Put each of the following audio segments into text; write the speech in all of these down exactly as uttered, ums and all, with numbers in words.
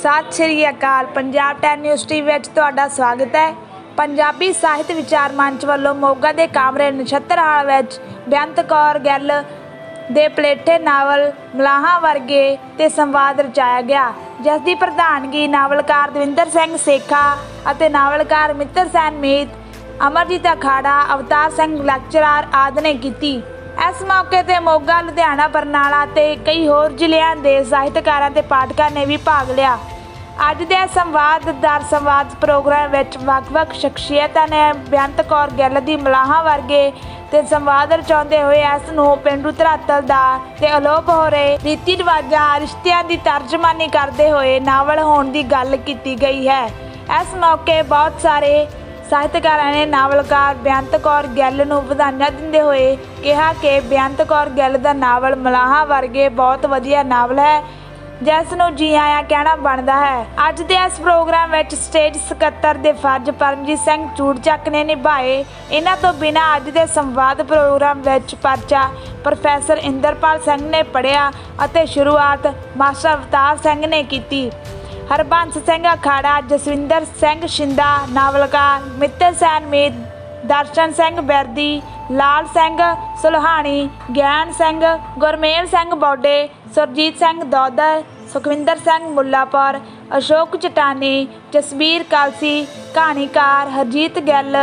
सत Sri Akal. Punjab ten news TV विच तुहाडा स्वागत है। पंजाबी साहित्य विचार मंच वालों मोगा के कामरेड नछत्तर हाल विच बेअंत कौर गिल दे पलेठे नावल मलाहां वर्गे ते संवाद रचाया गया, जिस दी प्रधानगी नावलकार दविंदर सिंह सेखा अते नावलकार मित्र सैन मीत, अमरजीत अखाड़ा, अवतार सिंह लैक्चरार आदि ने की। इस मौके ते मोगा, लुधियाना, बरनाला ते कई होर जिलिਆਂ ਦੇ ਸਾਹਿਤਕਾਰਾਂ ਤੇ ਪਾਠਕਾਂ ने भी भाग लिया। ਅੱਜ ਦੇ संवाद दर संवाद प्रोग्राम ਵਿੱਚ ਵੱਖ-ਵੱਖ ਸ਼ਖਸੀਅਤਾਂ ने बेअंत कौर गिल ਦੀ ਮਲਾਹਾਂ वर्गे ਤੇ संवाद रचाਉਂਦੇ ਹੋਏ ਇਸ ਨੂੰ ਪੇਂਡੂ ਧਰਾਤਲ ਦਾ ਤੇ ਅਲੋਪ ਹੋ ਰਹੇ ਰੀਤੀ ਰਿਵਾਜਾਂ ਰਿਸ਼ਤਿਆਂ ਦੀ ਤਰਜਮਾਨੀ ਕਰਦੇ ਹੋਏ ਨਾਵਲ ਹੋਣ ਦੀ ਗੱਲ ਕੀਤੀ ਗਈ है। इस मौके बहुत सारे ਸਾਹਿਤਕਾਰਾਂ ਨੇ ਨਾਵਲਕਾਰ ਬੇਅੰਤ ਕੌਰ ਗਿੱਲ ਨੂੰ ਵਧਾਈਆਂ ਦਿੰਦੇ ਹੋਏ ਕਿਹਾ ਕਿ ਬੇਅੰਤ ਕੌਰ ਗਿੱਲ ਦਾ ਨਾਵਲ ਮਲਾਹਾਂ ਵਰਗੇ ਬਹੁਤ ਵਧੀਆ ਨਾਵਲ ਹੈ, ਜਿਸ ਨੂੰ ਜੀ ਆਇਆਂ ਕਹਿਣਾ ਬਣਦਾ ਹੈ। ਅੱਜ ਦੇ ਇਸ ਪ੍ਰੋਗਰਾਮ ਵਿੱਚ ਸਟੇਜ ਸਕੱਤਰ ਦੇ ਫਰਜ਼ ਪਰਮਜੀਤ ਸਿੰਘ ਚੂੜਚੱਕ ਨੇ ਨਿਭਾਏ। ਇਹਨਾਂ ਤੋਂ ਬਿਨਾਂ ਅੱਜ ਦੇ ਸੰਵਾਦ ਪ੍ਰੋਗਰਾਮ ਵਿੱਚ ਪਰਚਾ ਪ੍ਰੋਫੈਸਰ ਇੰਦਰਪਾਲ ਸਿੰਘ ਨੇ ਪੜ੍ਹਿਆ ਅਤੇ ਸ਼ੁਰੂਆਤ ਮਾਸਟਰ ਅਵਤਾਰ ਸਿੰਘ ਨੇ ਕੀਤੀ। हरबंस सिंह अखाड़ा, जसविंदर सिंह शिंदा, नावलकार मित्र सैन मीत, दर्शन सिंह बिरदी, लाल सिंह सुलहानी, ज्ञान सिंह, गुरमेल सिंह बौडे, सुरजीत सिंह दौदर, सुखविंदर सिंह मुल्लापुर, अशोक चटानी, जसबीर कलसी, कहानीकार हरजीत गिल,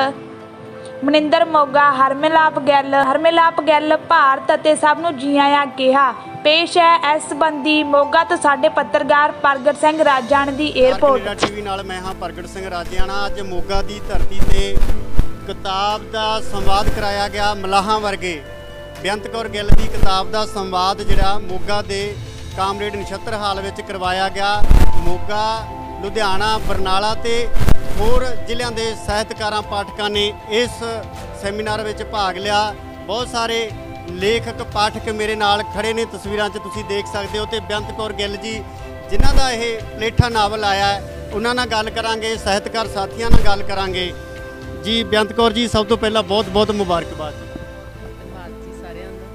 मनिंदर मोगा, हरमिलाप गिल हरमिलाप गिल भारत ਅਤੇ ਸਭ ਨੂੰ ਜੀ ਆਇਆਂ ਕਿਹਾ। पेश है इस संबंधी मोगा तो साडे पत्रकार प्रगट सिंह राजान की एयरपोर्ट टीवी नाल मैं हाँ प्रगट सिंह राजाना। अज मोगा की धरती से किताब का संवाद कराया गया मलाहां वर्गे। बेअंत कौर गिल की किताब का संवाद जिहड़ा मोगा के कामरेड नछत्तर हाल में करवाया गया। मोगा, लुधियाना, बरनाला ते होर जिलिਆਂ के ਸਾਹਿਤਕਾਰਾਂ पाठकों ने इस सैमीनार में भाग लिया। बहुत सारे लेखक पाठक मेरे नाल खड़े ने, तस्वीरां च तुसीं देख सकते हो। तो बेअंत कौर गिल जी जिन्हां दा यह पलेठा नावल आया है उन्हां नाल गल करांगे, ਸਾਹਿਤਕਾਰ साथियों नाल गल करांगे। जी बेअंत कौर जी सब तो पहला बहुत बहुत मुबारकबाद। धन्यवाद जी सारिਆਂ ਦਾ।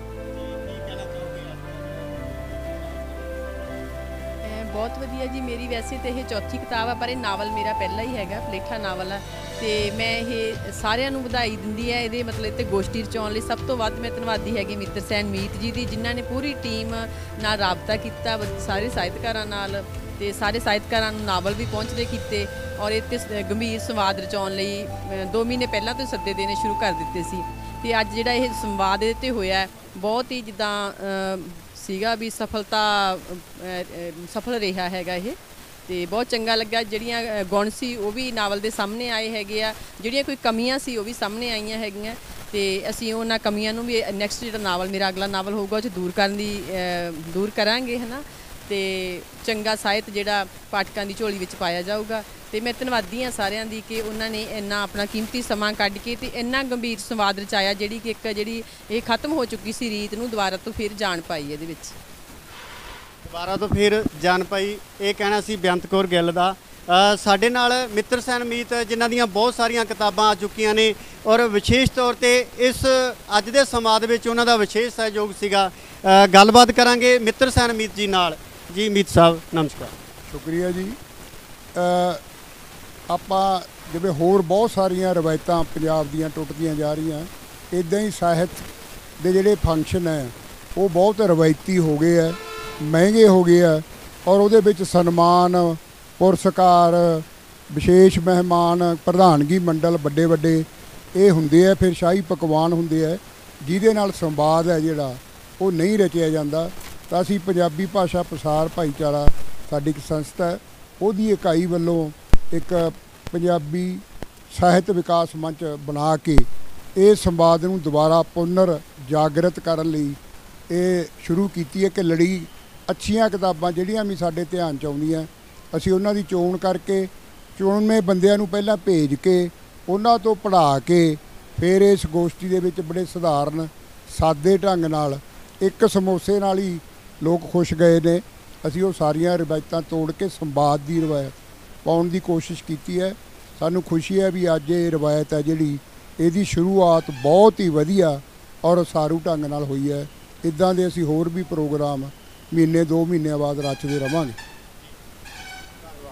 बहुत वधिया जी। मेरी वैसे तो यह चौथी किताब है, पर यह नावल मेरा पहला ही है, पलेठा नावल है। तो मैं ये सारिਆਂ ਨੂੰ ਵਧਾਈ ਦਿੰਦੀ है। ये मतलब इतने गोष्ठी रचाउण लई सब तो वध मैं धन्नवादी हैगी मित्र सैन मीत जी की, जिन्होंने पूरी टीम नाल राबता किया सारे ਸਾਹਿਤਕਾਰਾਂ नाल, ते सारे ਸਾਹਿਤਕਾਰਾਂ ਨੂੰ नावल भी पहुँचते किए और इतने गंभीर संवाद रचाउण लई दो महीने पहला तो सद्दे देने शुरू कर दिते सी। ते अज जिहड़ा यह संवाद इहदे ते होया बहुत ही जिद्दां सीगा भी सफलता सफल रहा हैगा ये, तो बहुत चंगा लगा। जिहड़ियां गुण सी वो भी नावल के सामने आए हैगे आ, जिहड़ियां कोई कमियां सी वो भी सामने आईयां हैगियां। तो असीं उन्हां कमियां नूं भी नैक्सट जिहड़ा नावल मेरा अगला नावल होगा उह दूर करन दी दूर करांगे, है ना। तो चंगा साहित्य जिहड़ा पाठकां दी झोली विच पाया जाऊगा। तो मैं धन्नवादी हाँ सारिਆਂ दी कि उन्होंने इन्ना अपना कीमती समा कढ के ते इन्ना गंभीर संवाद रचाया, जिहड़ी कि एक जिहड़ी ये खत्म हो चुकी सी रीत नूं दुबारा तो फिर जान पाई इहदे विच दुबारा तो फिर जान पाई। ये कहना सी बेअंत कौर गिल दा। साडे नाल मित्र सैन मीत जिन्हां दीयां बहुत सारियां किताबां आ चुकियां ने और विशेष तौर ते इस अज दे संवाद विच उन्हां दा विशेष सहयोग सीगा। गलबात करांगे मित्र सैन मीत जी नाल। जी मीत साहब नमस्कार। शुक्रिया जी। ਆਪਾਂ ਜਿਵੇਂ ਹੋਰ ਬਹੁਤ ਸਾਰੀਆਂ ਰਵਾਇਤਾਂ ਪੰਜਾਬ ਦੀਆਂ ਟੁੱਟਦੀਆਂ ਜਾ ਰਹੀਆਂ, ਇੱਦਾਂ ਹੀ ਸਾਹਿਤ ਦੇ ਜਿਹੜੇ ਫੰਕਸ਼ਨ ਹੈ ਉਹ ਬਹੁਤ ਰਵਾਇਤੀ ਹੋ ਗਏ ਹੈ, ਮਹਿੰਗੇ ਹੋ ਗਏ ਹੈ ਔਰ ਉਹਦੇ ਵਿੱਚ ਸਨਮਾਨ, ਪੁਰਸਕਾਰ, ਵਿਸ਼ੇਸ਼ ਮਹਿਮਾਨ, ਪ੍ਰਧਾਨਗੀ ਮੰਡਲ ਵੱਡੇ ਵੱਡੇ ਇਹ ਹੁੰਦੇ ਆ, ਫਿਰ ਸ਼ਾਹੀ ਪਕਵਾਨ ਹੁੰਦੇ ਆ ਜਿਹਦੇ ਨਾਲ ਸੰਵਾਦ ਹੈ ਜਿਹੜਾ ਉਹ ਨਹੀਂ ਰਚਿਆ ਜਾਂਦਾ। ਤਾਂ ਅਸੀਂ ਪੰਜਾਬੀ ਭਾਸ਼ਾ ਪ੍ਰਸਾਰ ਭਾਈਚਾਰਾ ਸਾਡੀ ਇੱਕ ਸੰਸਥਾ ਹੈ, ਉਹਦੀ ਇਕਾਈ ਵੱਲੋਂ एक पंजाबी ਸਾਹਿਤ विकास मंच बना के ये संवाद नूं दोबारा पुनर जागृत करन लई ये शुरू कीती है कि लड़ी अच्छियां किताबां जिहड़ियां भी साडे ध्यान च आउंदियां असीं उन्हां दी चोण करके चुणवे बंदियां नूं पहिलां भेज के उन्हां तो पढ़ा के फिर इस गोष्ठी दे विच बड़े सधारण सादे ढंग नाल एक समोसे नाल ही लोग खुश गए ने। असीं वो सारियां रिवायतां तोड़ के संवाद दी रिवायत पाउण दी कोशिश की है। सानू खुशी है भी अज ये रवायत है जिहड़ी इहदी शुरुआत बहुत ही वधिया और सारू ढंग नाल होई है। इदां दे असीं होर भी प्रोग्राम महीने दो महीने बाद रचदे रहांगे।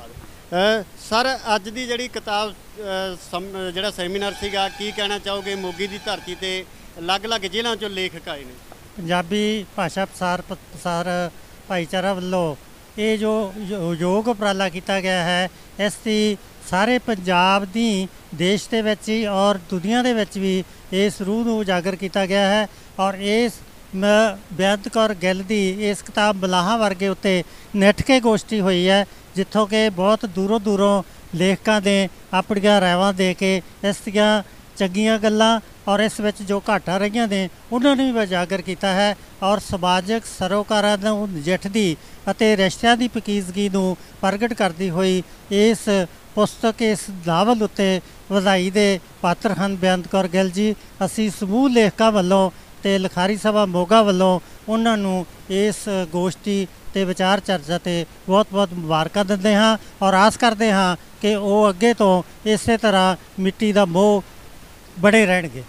ਅ, ਸਰ ਅੱਜ ਦੀ ਜਿਹੜੀ ਕਿਤਾਬ ਅ, ਸਮ- ਜਿਹੜਾ ਸੈਮੀਨਾਰ ਸੀਗਾ, ਕੀ ਕਹਿਣਾ ਚਾਹੋਗੇ? ਮੋਗੇ ਦੀ ਧਰਤੀ ਤੇ ਅਲੱਗ-ਅਲੱਗ ਜ਼ਿਲ੍ਹਿਆਂ ਚੋਂ ਲੇਖਕ ਆਏ ਨੇ। ਪੰਜਾਬੀ ਭਾਸ਼ਾ ਪ੍ਰਸਾਰ ਪ- ਪ੍ਰਸਾਰ ਭਾਈਚਾਰਾ ਵੱਲੋਂ ਇਹ ਜੋ ਯੋ- ਯੋਗ ਉਪਰਾਲਾ ਕੀਤਾ ਗਿਆ ਹੈ, ਇਸ ਦੀ ਸਾਰੇ ਪੰਜਾਬ ਦੀ ਦੇਸ਼ ਦੇ ਵਿੱਚ ਹੀ ਔਰ ਦੁਨੀਆ ਦੇ ਵਿੱਚ ਵੀ ਇਸ ਰੂਹ ਨੂੰ ਉਜਾਗਰ ਕੀਤਾ ਗਿਆ ਹੈ। ਔਰ ਇਸ ਮ- ਬੇਅੰਤ ਕੌਰ ਗਿੱਲ ਦੀ ਇਸ ਕਿਤਾਬ ਮਲਾਹਾਂ ਵਰਗੇ ਉੱਤੇ ਨਿੱਠ ਕੇ ਗੋਸ਼ਟੀ ਹੋਈ ਹੈ, ਜਿੱਥੋਂ ਕਿ ਬਹੁਤ ਦੂਰੋਂ ਦੂਰੋਂ ਲੇਖਕਾਂ ਨੇ ਆਪਣੀਆਂ ਰਾਵਾਂ ਦੇ ਕੇ ਇਸ ਦੀਆਂ ਚੰਗੀਆਂ ਗੱਲਾਂ ਔਰ ਇਸ ਵਿੱਚ ਜੋ ਘਾਟਾਂ ਰਹੀਆਂ ਨੇ ਉਹਨਾਂ ਨੂੰ ਵੀ ਉਜਾਗਰ ਕੀਤਾ ਹੈ। ਔਰ ਸਮਾਜਿਕ ਸਰੋਕਾਰਾਂ ਨੂੰ ਨਜਿੱਠਦੀ ਅਤੇ ਰਿਸ਼ਤਿਆਂ ਦੀ ਪਕੀਜ਼ਗੀ ਨੂੰ ਪ੍ਰਗਟ ਕਰਦੀ ਹੋਈ ਇਸ ਪੁਸਤਕ, ਇਸ ਨਾਵਲ ਉੱਤੇ ਵਧਾਈ ਦੇ ਪਾਤਰ ਹਨ ਬੇਅੰਤ ਕੌਰ ਗਿੱਲ ਜੀ। ਅਸੀਂ ਸਮੂਹ ਲੇਖਕਾਂ ਵੱਲੋਂ ਤੇ ਲਿਖਾਰੀ ਸਭਾ ਮੋਗਾ ਵੱਲੋਂ ਉਹਨਾਂ ਨੂੰ ਇਸ ਗੋਸ਼ਟੀ ਤੇ ਵਿਚਾਰ ਚਰਚਾ ਤੇ ਬਹੁਤ ਬਹੁਤ ਮੁਬਾਰਕਾਂ ਦਿੰਦੇ ਹਾਂ ਔਰ ਆਸ ਕਰਦੇ ਹਾਂ ਕਿ ਉਹ ਅੱਗੇ ਤੋਂ ਇਸੇ ਤਰ੍ਹਾਂ ਮਿੱਟੀ ਦਾ ਮੋਹ ਬੜੇ ਰਹਿਣਗੇ।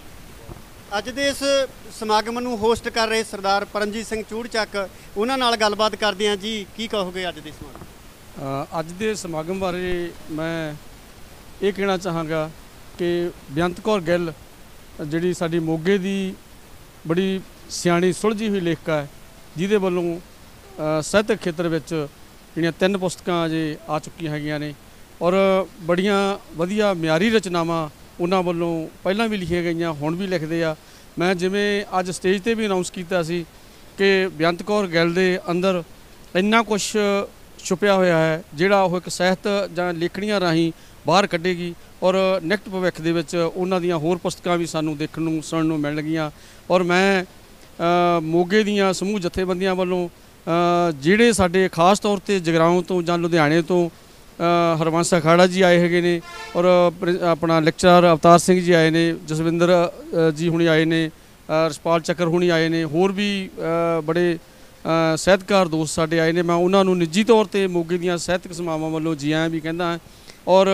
ਅੱਜ ਦੇ ਇਸ ਸਮਾਗਮ ਨੂੰ ਹੋਸਟ ਕਰ ਰਹੇ ਸਰਦਾਰ ਪਰਮਜੀਤ ਸਿੰਘ ਚੂੜਚੱਕ, ਉਹਨਾਂ ਨਾਲ ਗੱਲਬਾਤ ਕਰਦੇ ਹਾਂ ਜੀ। ਕੀ ਕਹੋਗੇ ਅੱਜ ਦੇ ਸਮਾਗਮ? ਅ, ਅੱਜ ਦੇ ਸਮਾਗਮ ਬਾਰੇ ਮੈਂ ਇਹ ਕਹਿਣਾ ਚਾਹਾਂਗਾ ਕਿ ਬੇਅੰਤ ਕੌਰ ਗਿੱਲ ਜਿਹੜੀ ਸਾਡੀ ਮੋਗੇ ਦੀ ਬੜੀ ਸਿਆਣੀ ਸੁਲਝੀ ਹੋਈ ਲੇਖਕਾ ਹੈ, ਜਿਹਦੇ ਵੱਲੋਂ ਅ, ਸਾਹਿਤਕ ਖੇਤਰ ਵਿੱਚ ਜਿਹੜੀਆਂ ਤਿੰਨ ਪੁਸਤਕਾਂ ਅਜੇ ਆ ਚੁੱਕੀਆਂ ਹੈਗੀਆਂ ਨੇ ਔਰ ਬੜੀਆਂ ਵਧੀਆ ਮਿਆਰੀ ਰਚਨਾਵਾਂ ਉਹਨਾਂ ਵੱਲੋਂ ਪਹਿਲਾਂ ਵੀ ਲਿਖੀਆਂ ਗਈਆਂ, ਹੁਣ ਵੀ ਲਿਖਦੇ ਆ। ਮੈਂ ਜਿਵੇਂ ਅੱਜ ਸਟੇਜ ਤੇ ਵੀ ਅਨਾਉਂਸ ਕੀਤਾ ਸੀ ਕਿ ਬੇਅੰਤ ਕੌਰ ਗਿੱਲ ਦੇ ਅੰਦਰ ਇੰਨਾ ਕੁਝ ਛੁਪਿਆ ਹੋਇਆ ਹੈ ਜਿਹੜਾ ਉਹ ਇੱਕ ਸਾਹਿਤ ਜਾਂ ਲੇਖਣੀਆਂ ਰਾਹੀਂ ਬਾਹਰ ਕੱਢੇਗੀ ਔਰ ਨਿਕਟ ਭਵਿੱਖ ਦੇ ਵਿੱਚ ਉਹਨਾਂ ਦੀਆਂ ਹੋਰ ਪੁਸਤਕਾਂ ਵੀ ਸਾਨੂੰ ਦੇਖਣ ਨੂੰ ਸੁਣਨ ਨੂੰ ਮਿਲਣਗੀਆਂ। ਔਰ ਮੈਂ ਅ, ਮੋਗੇ ਦੀਆਂ ਸਮੂਹ ਜਥੇਬੰਦੀਆਂ ਵੱਲੋਂ ਅ, ਜਿਹੜੇ ਸਾਡੇ ਖਾਸ ਤੌਰ ਤੇ ਜਗਰਾਓਂ ਤੋਂ ਜਾਂ ਲੁਧਿਆਣੇ ਤੋਂ ਅ, ਹਰਵੰਸ ਅਖਾੜਾ ਜੀ ਆਏ ਹੈਗੇ ਨੇ ਔਰ ਪ੍ਰਿੰ- ਆਪਣਾ ਲੈਕਚਰਰ ਅਵਤਾਰ ਸਿੰਘ ਜੀ ਆਏ ਨੇ, ਜਸਵਿੰਦਰ ਅ, ਜੀ ਹੁਣੀ ਆਏ ਨੇ, ਅ, ਰਸਪਾਲ ਚੱਕਰ ਹੁਣੀ ਆਏ ਨੇ, ਹੋਰ ਵੀ ਅ, ਬੜੇ ਅ, ਸਾਹਿਤਕਾਰ ਦੋਸਤ ਸਾਡੇ ਆਏ ਨੇ। ਮੈਂ ਉਹਨਾਂ ਨੂੰ ਨਿੱਜੀ ਤੌਰ ਤੇ ਮੋਗੇ ਦੀਆਂ ਸਾਹਿਤਕ ਸਮਾਵਾਂ ਵੱਲੋਂ ਜੀ ਆਇਆਂ ਵੀ ਕਹਿੰਦਾ ਹਾਂ ਔਰ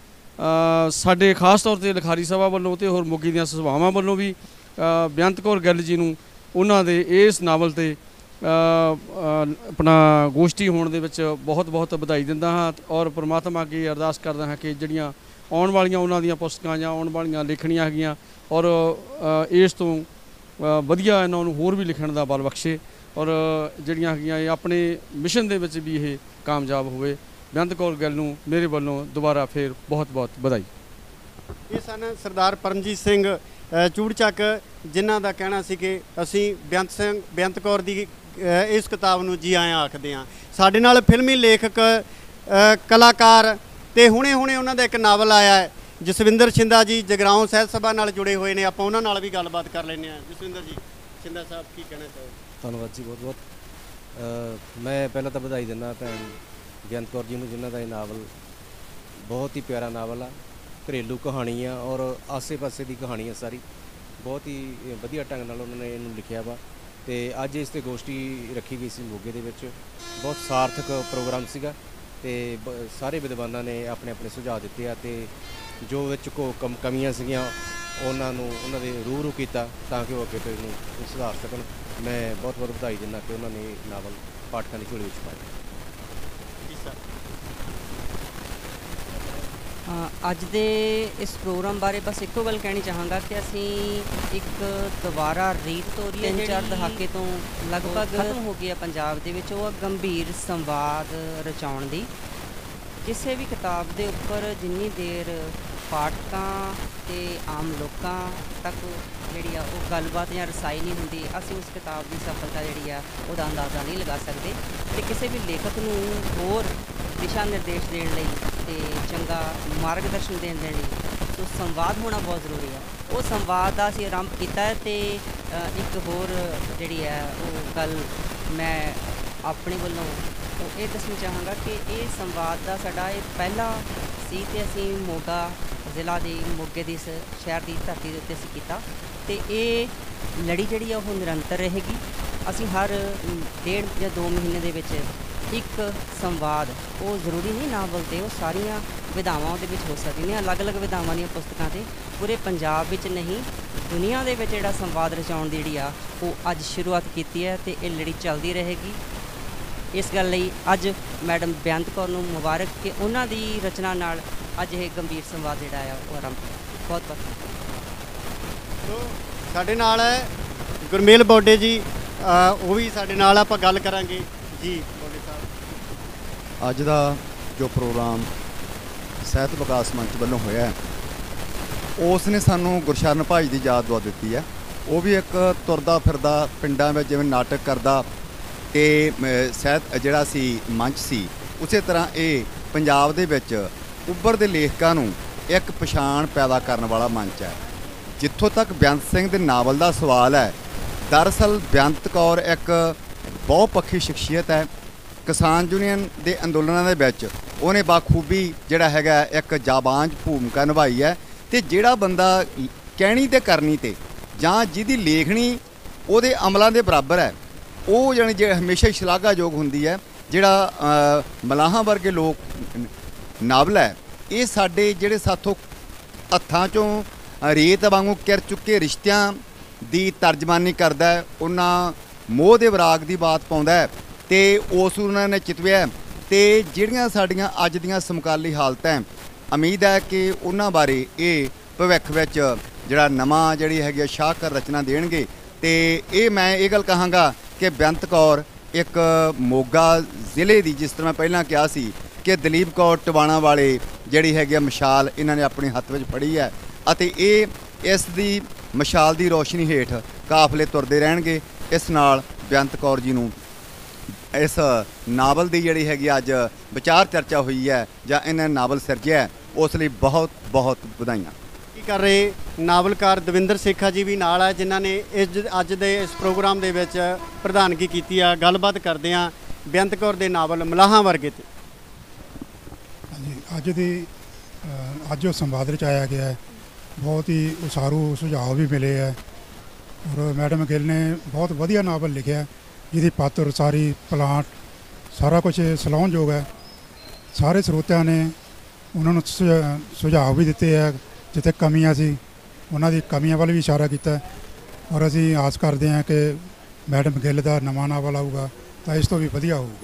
ਅ, ਸਾਡੇ ਖਾਸ ਤੌਰ ਤੇ ਲਿਖਾਰੀ ਸਭਾ ਵੱਲੋਂ ਤੇ ਹੋਰ ਮੋਗੇ ਦੀਆਂ ਸਭਾਵਾਂ ਵੱਲੋਂ ਵੀ ਅ, ਬੇਅੰਤ ਕੌਰ ਗਿੱਲ ਜੀ ਨੂੰ ਉਹਨਾਂ ਦੇ ਇਸ ਨਾਵਲ ਤੇ ਅ, ਅ, ਆਪਣਾ ਗੋਸ਼ਟੀ ਹੋਣ ਦੇ ਵਿੱਚ ਬਹੁਤ ਬਹੁਤ ਵਧਾਈ ਦਿੰਦਾ ਹਾਂ ਔਰ ਪ੍ਰਮਾਤਮਾ ਅੱਗੇ ਅਰਦਾਸ ਕਰਦਾ ਹਾਂ ਕਿ ਜਿਹੜੀਆਂ ਆਉਣ ਵਾਲੀਆਂ ਉਹਨਾਂ ਦੀਆਂ ਪੁਸਤਕਾਂ ਜਾਂ ਆਉਣ ਵਾਲੀਆਂ ਲੇਖਣੀਆਂ ਹੈਗੀਆਂ ਔਰ ਅ, ਇਸ ਤੋਂ ਅ, ਵਧੀਆ ਇਹਨਾਂ ਨੂੰ ਹੋਰ ਵੀ ਲਿਖਣ ਦਾ ਬਲ ਬਖਸ਼ੇ ਔਰ ਜਿਹੜੀਆਂ ਹੈਗੀਆਂ ਇਹ ਆਪਣੇ ਮਿਸ਼ਨ ਦੇ ਵਿੱਚ ਵੀ ਇਹ ਕਾਮਯਾਬ ਹੋਵੇ। ਬੇਅੰਤ ਕੌਰ ਗਿੱਲ ਨੂੰ ਮੇਰੇ ਵੱਲੋਂ ਦੁਬਾਰਾ ਫੇਰ ਬਹੁਤ ਬਹੁਤ ਵਧਾਈ। ਇਹ ਸਨ ਸਰਦਾਰ ਪਰਮਜੀਤ ਸਿੰਘ ਅ, ਚੂੜਚੱਕ, ਜਿਨ੍ਹਾਂ ਦਾ ਕਹਿਣਾ ਸੀ ਕਿ ਅਸੀਂ ਬੇਅੰਤ ਸਿੰਘ ਬੇਅੰਤ ਕੌਰ ਦੀ ਅ, ਇਸ ਕਿਤਾਬ ਨੂੰ ਜੀ ਆਇਆਂ ਆਖਦੇ ਹਾਂ। ਸਾਡੇ ਨਾਲ ਫਿਲਮੀ ਲੇਖਕ, ਅ, ਕਲਾਕਾਰ ਤੇ ਹੁਣੇ ਹੁਣੇ ਉਹਨਾਂ ਦਾ ਇੱਕ ਨਾਵਲ ਆਇਆ ਹੈ, ਜਸਵਿੰਦਰ ਸ਼ਿੰਦਾ ਜੀ ਜਗਰਾਓਂ ਸਾਹਿਤ ਸਭਾ ਨਾਲ ਜੁੜੇ ਹੋਏ ਨੇ। ਆਪਾਂ ਉਹਨਾਂ ਨਾਲ ਵੀ ਗੱਲਬਾਤ ਕਰ ਲੈਂਦੇ ਹਾਂ। ਜਸਵਿੰਦਰ ਜੀ ਸ਼ਿੰਦਾ ਸਾਹਿਬ, ਕੀ ਕਹਿਣਾ ਚਾਹੋਗੇ? ਧੰਨਵਾਦ ਜੀ, ਬਹੁਤ ਬਹੁਤ ਅ, ਮੈਂ ਪਹਿਲਾਂ ਤਾਂ ਵਧਾਈ ਦਿੰਦਾ ਭੈਣ ਬੇਅੰਤ ਕੌਰ ਜੀ ਨੂੰ, ਜਿਨ੍ਹਾਂ ਦਾ ਇਹ ਨਾਵਲ ਬਹੁਤ ਹੀ ਪਿਆਰਾ ਨਾਵਲ ਆ, ਘਰੇਲੂ ਕਹਾਣੀ ਆ ਔਰ ਆਸੇ-ਪਾਸੇ ਦੀ ਕਹਾਣੀ ਆ ਸਾਰੀ। ਬਹੁਤ ਹੀ ਵਧੀਆ ਢੰਗ ਨਾਲ ਉਹਨਾਂ ਨੇ ਇਹਨੂੰ ਲਿਖਿਆ ਵਾ ਤੇ ਅੱਜ ਇਸ 'ਤੇ ਗੋਸ਼ਟੀ ਰੱਖੀ ਗਈ ਸੀ ਮੋਗੇ ਦੇ ਵਿੱਚ। ਬਹੁਤ ਸਾਰਥਕ ਪ੍ਰੋਗਰਾਮ ਸੀਗਾ ਤੇ ਬ- ਸਾਰੇ ਵਿਦਵਾਨਾਂ ਨੇ ਆਪਣੇ ਆਪਣੇ ਸੁਝਾਅ ਦਿੱਤੇ ਆ ਤੇ ਜੋ ਵਿੱਚ ਕੋ ਕਮ ਕਮੀਆਂ ਸੀਗੀਆਂ ਉਹਨਾਂ ਨੂੰ ਉਹਨਾਂ ਦੇ ਰੂਬਰੂ ਕੀਤਾ ਤਾਂ ਕਿ ਉਹ ਅੱਗੇ ਤੋਂ ਇਹਨੂੰ ਸੁਧਾਰ ਸਕਣ। ਮੈਂ ਬਹੁਤ ਬਹੁਤ ਵਧਾਈ ਦਿੰਦਾ ਕਿ ਉਹਨਾਂ ਨੇ ਇਹ ਨਾਵਲ ਪਾਠਕਾਂ ਦੀ ਝੋਲੀ ਵਿੱਚ ਪਾਇਆ। ਜੀ ਸਰ। ਅ, ਅੱਜ ਦੇ ਇਸ ਪ੍ਰੋਗਰਾਮ ਬਾਰੇ ਬਸ ਇੱਕੋ ਗੱਲ ਕਹਿਣੀ ਚਾਹਾਂਗਾ ਕਿ ਅਸੀਂ ਇੱਕ ਦੁਬਾਰਾ ਰੀਤ ਤੋਰੀ ਤਿੰਨ ਚਾਰ ਦਹਾਕੇ ਤੋਂ ਲਗਭਗ ਖਤਮ ਹੋ ਗਈ ਹੈ ਪੰਜਾਬ ਦੇ ਵਿੱਚ, ਉਹ ਆ ਗੰਭੀਰ ਸੰਵਾਦ ਰਚਾਉਣ ਦੀ। ਕਿਸੇ ਵੀ ਕਿਤਾਬ ਦੇ ਉੱਪਰ ਜਿੰਨੀ ਦੇਰ ਪਾਠਕਾਂ ਤੇ ਆਮ ਲੋਕਾਂ ਤੱਕ ਜਿਹੜੀ ਆ ਉਹ ਗੱਲਬਾਤ ਜਾਂ ਰਸਾਈ ਨਹੀਂ ਹੁੰਦੀ, ਅਸੀਂ ਉਸ ਕਿਤਾਬ ਦੀ ਸਫਲਤਾ ਜਿਹੜੀ ਆ ਉਹਦਾ ਅੰਦਾਜ਼ਾ ਨਹੀਂ ਲਗਾ ਸਕਦੇ। ਤੇ ਕਿਸੇ ਵੀ ਲੇਖਕ ਨੂੰ ਹੋਰ ਦਿਸ਼ਾ ਨਿਰਦੇਸ਼ ਦੇਣ ਲਈ ਤੇ ਚੰਗਾ ਮਾਰਗਦਰਸ਼ਨ ਦੇਣ ਦੇ ਲਈ ਸੋ ਸੰਵਾਦ ਹੋਣਾ ਬਹੁਤ ਜ਼ਰੂਰੀ ਹੈ। ਉਹ ਸੰਵਾਦ ਦਾ ਅਸੀਂ ਆਰੰਭ ਕੀਤਾ ਹੈ ਤੇ ਅ, ਇੱਕ ਹੋਰ ਜਿਹੜੀ ਹੈ ਉਹ ਗੱਲ ਮੈਂ ਆਪਣੇ ਵੱਲੋਂ ਉਹ ਇਹ ਦੱਸਣਾ ਚਾਹਾਂਗਾ ਕਿ ਇਹ ਸੰਵਾਦ ਦਾ ਸਾਡਾ ਇਹ ਪਹਿਲਾ ਸੀ ਤੇ ਅਸੀਂ ਮੋਗਾ ਜ਼ਿਲ੍ਹਾ ਦੇ ਮੋਗੇ ਦੀ ਇਸ ਸ਼ਹਿਰ ਦੀ ਧਰਤੀ ਦੇ ਉੱਤੇ ਅਸੀਂ ਕੀਤਾ ਤੇ ਇਹ ਲੜੀ ਜਿਹੜੀ ਆ ਉਹ ਨਿਰੰਤਰ ਰਹੇਗੀ। ਅਸੀਂ ਹਰ ਡੇਢ ਜਾਂ ਦੋ ਮਹੀਨੇ ਦੇ ਵਿੱਚ ਇੱਕ ਸੰਵਾਦ, ਉਹ ਜ਼ਰੂਰੀ ਨਹੀਂ ਨਾਵਲ 'ਤੇ, ਉਹ ਸਾਰੀਆਂ ਵਿਧਾਵਾਂ ਉਹਦੇ ਵਿੱਚ ਹੋ ਸਕਦੀਆਂ, ਅਲੱਗ-ਅਲੱਗ ਵਿਧਾਵਾਂ ਦੀਆਂ ਪੁਸਤਕਾਂ 'ਤੇ ਪੂਰੇ ਪੰਜਾਬ ਵਿੱਚ ਨਹੀਂ ਦੁਨੀਆ ਦੇ ਵਿੱਚ ਜਿਹੜਾ ਸੰਵਾਦ ਰਚਾਉਣ ਦੀ ਜਿਹੜੀ ਆ ਉਹ ਅੱਜ ਸ਼ੁਰੂਆਤ ਕੀਤੀ ਹੈ ਤੇ ਇਹ ਲੜੀ ਚੱਲਦੀ ਰਹੇਗੀ। इस गल लई अज मैडम बेअंत कौर नूं मुबारक कि उन्हां दी रचना नाल अज ये गंभीर संवाद जिहड़ा आ वो आरंभ होया। बहुत बहुत ਸੋ ਸਾਡੇ ਨਾਲ ਹੈ ਗੁਰਮੇਲ ਬੋਡੇ ਜੀ, ਅ, ਉਹ ਵੀ ਸਾਡੇ ਨਾਲ ਆਪਾਂ ਗੱਲ ਕਰਾਂਗੇ ਜੀ। ਬੋਡੇ ਸਾਹਿਬ, ਅੱਜ ਦਾ ਜੋ ਪ੍ਰੋਗਰਾਮ ਸਾਹਿਤ ਵਿਕਾਸ ਮੰਚ ਵੱਲੋਂ ਹੋਇਆ ਹੈ, ਉਸ ਨੇ ਸਾਨੂੰ ਗੁਰਸ਼ਰਨ ਭਾਈ ਦੀ ਯਾਦ ਦਵਾ ਦਿੱਤੀ ਹੈ। ਉਹ ਵੀ ਇੱਕ ਤੁਰਦਾ ਫਿਰਦਾ ਪਿੰਡਾਂ ਵਿੱਚ ਜਿਵੇਂ ਨਾਟਕ ਕਰਦਾ ਤੇ ਸਾਹਿਤ ਜਿਹੜਾ ਸੀ ਮੰਚ ਸੀ, ਉਸੇ ਤਰ੍ਹਾਂ ਇਹ ਪੰਜਾਬ ਦੇ ਵਿੱਚ ਉੱਭਰਦੇ ਲੇਖਕਾਂ ਨੂੰ ਇੱਕ ਪਛਾਣ ਪੈਦਾ ਕਰਨ ਵਾਲਾ ਮੰਚ ਹੈ। ਜਿੱਥੋਂ ਤੱਕ ਬੇਅੰਤ ਸਿੰਘ ਦੇ ਨਾਵਲ ਦਾ ਸਵਾਲ ਹੈ, ਦਰਅਸਲ ਬੇਅੰਤ ਕੌਰ ਇੱਕ ਬਹੁਪੱਖੀ ਸ਼ਖਸੀਅਤ ਹੈ। ਕਿਸਾਨ ਯੂਨੀਅਨ ਦੇ ਅੰਦੋਲਨਾਂ ਦੇ ਵਿੱਚ ਉਹਨੇ ਬਾਖੂਬੀ ਜਿਹੜਾ ਹੈਗਾ ਇੱਕ ਜਾਬਾਂਝ ਭੂਮਿਕਾ ਨਿਭਾਈ ਹੈ। ਤੇ ਜਿਹੜਾ ਬੰਦਾ ਕਹਿਣੀ ਤੇ ਕਰਨੀ ਤੇ ਜਾਂ ਜਿਹਦੀ ਲੇਖਣੀ ਉਹਦੇ ਅਮਲਾਂ ਦੇ ਬਰਾਬਰ ਹੈ, ਉਹ ਜਾਣੀ ਜੇ ਹਮੇਸ਼ਾ ਹੀ ਸ਼ਲਾਘਾਯੋਗ ਹੁੰਦੀ ਹੈ। ਜਿਹੜਾ ਮਲਾਹਾਂ ਵਰਗੇ ਲੋਕ ਨਾਵਲ ਹੈ, ਇਹ ਸਾਡੇ ਜਿਹੜੇ ਸਾਥੋਂ ਹੱਥਾਂ 'ਚੋਂ ਰੇਤ ਵਾਂਗੂ ਕਿਰ ਚੁੱਕੇ ਰਿਸ਼ਤਿਆਂ ਦੀ ਤਰਜਮਾਨੀ ਕਰਦਾ ਹੈ, ਉਹਨਾਂ ਮੋਹ ਦੇ ਵਿਰਾਗ ਦੀ ਬਾਤ ਪਾਉਂਦਾ ਹੈ ਤੇ ਉਸ ਉਹਨਾਂ ਨੇ ਚਿਤਵਿਆ। ਤੇ ਜਿਹੜੀਆਂ ਸਾਡੀਆਂ ਅੱਜ ਦੀਆਂ ਸਮਕਾਲੀ ਹਾਲਤਾਂ, ਉਮੀਦ ਹੈ ਕਿ ਉਹਨਾਂ ਬਾਰੇ ਇਹ ਭਵਿੱਖ ਵਿੱਚ ਜਿਹੜਾ ਨਵਾਂ ਜਿਹੜੀ ਹੈਗੀ ਸ਼ਾਹਕਾਰ ਰਚਨਾ ਦੇਣਗੇ। ਤੇ ਇਹ ਮੈਂ ਇਹ ਗੱਲ ਕਹਾਂਗਾ ਕਿ ਬੇਅੰਤ ਕੌਰ ਇੱਕ ਮੋਗਾ ਜ਼ਿਲ੍ਹੇ ਦੀ, ਜਿਸ ਤਰ੍ਹਾਂ ਮੈਂ ਪਹਿਲਾਂ ਕਿਹਾ ਸੀ ਕਿ ਦਲੀਪ ਕੌਰ ਟਵਾਣਾ ਵਾਲੇ ਜਿਹੜੀ ਹੈਗੀ ਮਸ਼ਾਲ ਇਹਨਾਂ ਨੇ ਆਪਣੇ ਹੱਥ ਵਿੱਚ ਫੜੀ ਹੈ ਅਤੇ ਇਹ ਇਸ ਦੀ ਮਸ਼ਾਲ ਦੀ ਰੋਸ਼ਨੀ ਹੇਠ ਕਾਫਲੇ ਤੁਰਦੇ ਰਹਿਣਗੇ। ਇਸ ਨਾਲ ਬੇਅੰਤ ਕੌਰ ਜੀ ਨੂੰ ਇਸ ਨਾਵਲ ਦੀ ਜਿਹੜੀ ਹੈਗੀ ਅੱਜ ਵਿਚਾਰ ਚਰਚਾ ਹੋਈ ਹੈ ਜਾਂ ਇਹਨਾਂ ਨੇ ਨਾਵਲ ਸਿਰਜਿਆ, ਉਸ ਲਈ ਬਹੁਤ ਬਹੁਤ ਵਧਾਈਆਂ। ਕੀ ਕਰ ਰਹੇ ਨਾਵਲਕਾਰ ਦਵਿੰਦਰ ਸੇਖਾ ਜੀ ਵੀ ਨਾਲ ਹੈ, ਜਿਨ੍ਹਾਂ ਨੇ ਇਸ ਅੱਜ ਦੇ ਇਸ ਪ੍ਰੋਗਰਾਮ ਦੇ ਵਿੱਚ ਪ੍ਰਧਾਨਗੀ ਕੀਤੀ ਆ। ਗੱਲਬਾਤ ਕਰਦੇ ਹਾਂ ਬੇਅੰਤ ਕੌਰ ਦੇ ਨਾਵਲ ਮਲਾਹਾਂ ਵਰਗੇ ਤੇ। ਹਾਂਜੀ, ਅੱਜ ਦੀ ਅੱਜ ਜੋ ਸੰਵਾਦ ਰਚਾਇਆ ਗਿਆ ਹੈ, ਬਹੁਤ ਹੀ ਉਸਾਰੂ ਸੁਝਾਅ ਵੀ ਮਿਲੇ ਹੈ ਔਰ ਮੈਡਮ ਗਿੱਲ ਨੇ ਬਹੁਤ ਵਧੀਆ ਨਾਵਲ ਲਿਖਿਆ, ਜਿਹਦੀ ਪਾਤਰ ਸਾਰੀ ਪਲਾਂਟ ਸਾਰਾ ਕੁਝ ਸਲਾਹੁਣਯੋਗ ਹੈ। ਸਾਰੇ ਸਰੋਤਿਆਂ ਨੇ ਉਹਨਾਂ ਨੂੰ ਸੁਝਾਅ ਵੀ ਦਿੱਤੇ ਹੈ, ਜਿੱਥੇ ਕਮੀਆਂ ਸੀ ਉਹਨਾਂ ਦੀ ਕਮੀਆਂ ਵੱਲ ਵੀ ਇਸ਼ਾਰਾ ਕੀਤਾ ਔਰ ਅਸੀਂ ਆਸ ਕਰਦੇ ਹਾਂ ਕਿ ਮੈਡਮ ਗਿੱਲ ਦਾ ਨਵਾਂ ਨਾਵਲ ਆਊਗਾ ਤਾਂ ਇਸ ਤੋਂ ਵੀ ਵਧੀਆ ਹੋਊਗਾ।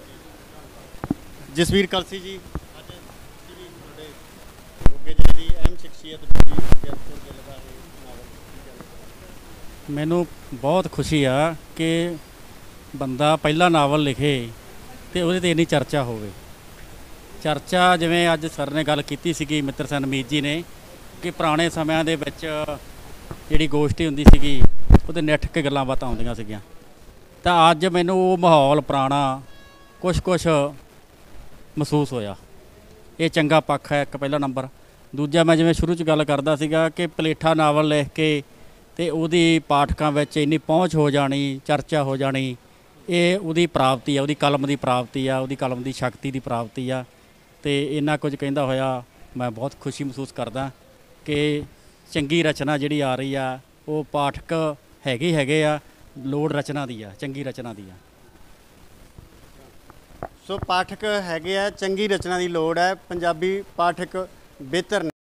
ਜਸਵੀਰ ਕਲਸੀ ਜੀ, ਅੱਜ ਤੁਸੀਂ ਵੀ ਤੁਹਾਡੇ ਮੋਗੇ ਜ਼ਿਲ੍ਹੇ ਦੀ ਅਹਿਮ ਸ਼ਖਸੀਅਤ ਬੇਅੰਤ ਕੌਰ ਗਿੱਲ ਦਾ ਇਹ ਨਾਵਲ, ਮੈਨੂੰ ਬਹੁਤ ਖੁਸ਼ੀ ਆ ਕਿ ਬੰਦਾ ਪਹਿਲਾ ਨਾਵਲ ਲਿਖੇ ਤੇ ਉਹਦੇ 'ਤੇ ਇੰਨੀ ਚਰਚਾ ਹੋਵੇ। ਚਰਚਾ ਜਿਵੇਂ ਅੱਜ ਸਰ ਨੇ ਗੱਲ ਕੀਤੀ ਸੀਗੀ, ਮਿੱਤਰ ਸੈਨ ਮੀਤ ਜੀ ਨੇ, ਕਿ ਪੁਰਾਣੇ ਸਮਿਆਂ ਦੇ ਵਿੱਚ ਜਿਹੜੀ ਗੋਸ਼ਟੀ ਹੁੰਦੀ ਸੀਗੀ ਉਹਦੇ ਨਿੱਠ ਕੇ ਗੱਲਾਂ ਬਾਤਾਂ ਆਉਂਦੀਆਂ ਸੀਗੀਆਂ, ਤਾਂ ਅੱਜ ਮੈਨੂੰ ਉਹ ਮਾਹੌਲ ਪੁਰਾਣਾ ਕੁਛ ਕੁਛ ਮਹਿਸੂਸ ਹੋਇਆ। ਇਹ ਚੰਗਾ ਪੱਖ ਹੈ ਇੱਕ ਪਹਿਲਾ ਨੰਬਰ। ਦੂਜਾ, ਮੈਂ ਜਿਵੇਂ ਸ਼ੁਰੂ 'ਚ ਗੱਲ ਕਰਦਾ ਸੀਗਾ ਕਿ ਪਲੇਠਾ ਨਾਵਲ ਲਿਖ ਕੇ ਤੇ ਉਹਦੀ ਪਾਠਕਾਂ ਵਿੱਚ ਇੰਨੀ ਪਹੁੰਚ ਹੋ ਜਾਣੀ, ਚਰਚਾ ਹੋ ਜਾਣੀ, ਇਹ ਉਹਦੀ ਪ੍ਰਾਪਤੀ ਆ, ਉਹਦੀ ਕਲਮ ਦੀ ਪ੍ਰਾਪਤੀ ਆ, ਉਹਦੀ ਕਲਮ ਦੀ ਸ਼ਕਤੀ ਦੀ ਪ੍ਰਾਪਤੀ ਆ। ਤੇ ਇੰਨਾ ਕੁਝ ਕਹਿੰਦਾ ਹੋਇਆ ਮੈਂ ਬਹੁਤ ਖੁਸ਼ੀ ਮਹਿਸੂਸ ਕਰਦਾ ਕਿ ਚੰਗੀ ਰਚਨਾ ਜਿਹੜੀ ਆ ਰਹੀ ਆ ਉਹ ਪਾਠਕ ਹੈਗੇ ਹੈਗੇ ਆ, ਲੋੜ ਰਚਨਾ ਦੀ ਆ, ਚੰਗੀ ਰਚਨਾ ਦੀ ਆ। ਸੋ ਪਾਠਕ ਹੈਗੇ ਆ, ਚੰਗੀ ਰਚਨਾ ਦੀ ਲੋੜ ਹੈ। ਪੰਜਾਬੀ ਪਾਠਕ ਬਿਹਤਰ